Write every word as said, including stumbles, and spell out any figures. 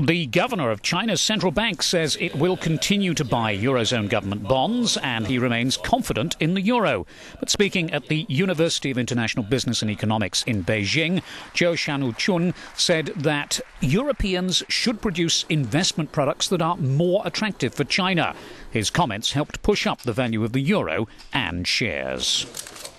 The governor of China's central bank says it will continue to buy eurozone government bonds, and he remains confident in the euro. But speaking at the University of International Business and Economics in Beijing, Zhou Xiaochua said that Europeans should produce investment products that are more attractive for China. His comments helped push up the value of the euro and shares.